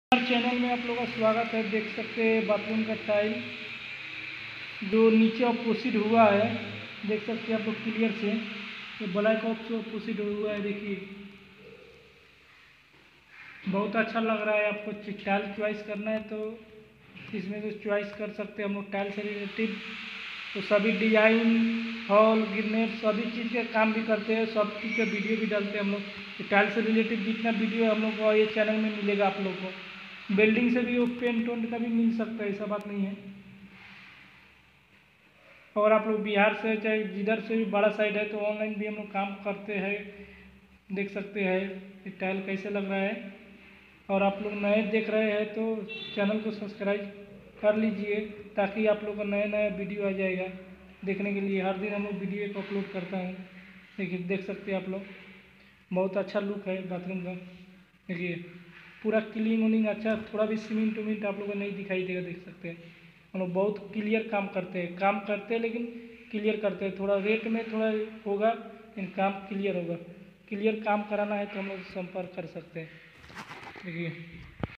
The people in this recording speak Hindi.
हमारे चैनल में आप लोगों का स्वागत है। देख सकते हैं बाथरूम का टाइल जो नीचे अपोजिट हुआ है। देख सकते हैं आप लोग क्लियर से, ये ब्लैक ऑफ से अपोजिट हुआ है। देखिए बहुत अच्छा लग रहा है। आपको टाइल चॉइस करना है तो इसमें से चॉइस कर सकते हैं हम लोग। टाइल से रिलेटेड तो सभी डिजाइन, हॉल, गिरनेट सभी चीज़ के काम भी करते हैं, सब चीज़ का वीडियो भी डालते हैं हम लोग। टाइल से रिलेटेड जितना वीडियो है हम लोग को ये चैनल में मिलेगा आप लोग को। बिल्डिंग से भी वो पेंट वेंट का भी मिल सकता है, ऐसा बात नहीं है। और आप लोग बिहार से चाहे जिधर से भी बड़ा साइड है तो ऑनलाइन भी हम लोग काम करते हैं। देख सकते हैं ये टाइल कैसे लग रहा है। और आप लोग नए देख रहे हैं तो चैनल को सब्सक्राइब कर लीजिए ताकि आप लोग का नया नया वीडियो आ जाएगा देखने के लिए। हर दिन हम लोग वीडियो को अपलोड करता हूँ। देखिए देख सकते हैं आप लोग, बहुत अच्छा लुक है बाथरूम का। देखिए पूरा क्लीन उलिंग अच्छा, थोड़ा भी सीमेंट उमेंट आप लोगों को नहीं दिखाई देगा। देख सकते हैं हम लोग बहुत क्लियर काम करते हैं लेकिन क्लियर करते हैं। थोड़ा रेट में थोड़ा होगा लेकिन काम क्लियर होगा। क्लियर काम कराना है तो हम लोग संपर्क कर सकते हैं। देखिए